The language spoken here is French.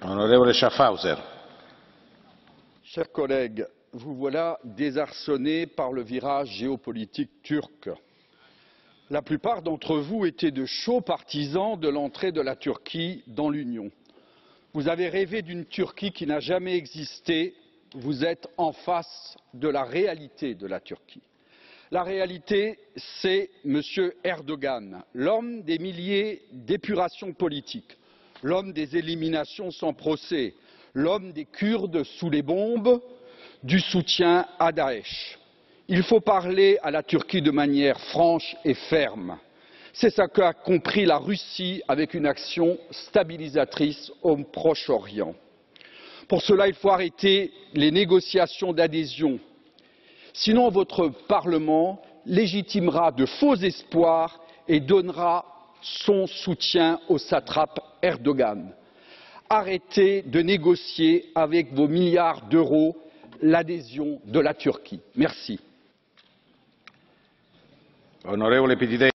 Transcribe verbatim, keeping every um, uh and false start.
Onorevole Schaffhauser. Chers collègues, vous voilà désarçonnés par le virage géopolitique turc. La plupart d'entre vous étaient de chauds partisans de l'entrée de la Turquie dans l'Union. Vous avez rêvé d'une Turquie qui n'a jamais existé. Vous êtes en face de la réalité de la Turquie. La réalité, c'est M. Erdogan, l'homme des milliers d'épurations politiques, l'homme des éliminations sans procès, l'homme des Kurdes sous les bombes, du soutien à Daesh. Il faut parler à la Turquie de manière franche et ferme. C'est ce qu'a compris la Russie avec une action stabilisatrice au Proche-Orient. Pour cela, il faut arrêter les négociations d'adhésion. Sinon, votre Parlement légitimera de faux espoirs et donnera son soutien au satrape Erdogan. Arrêtez de négocier avec vos milliards d'euros l'adhésion de la Turquie. Merci. Onorevole Pitidei.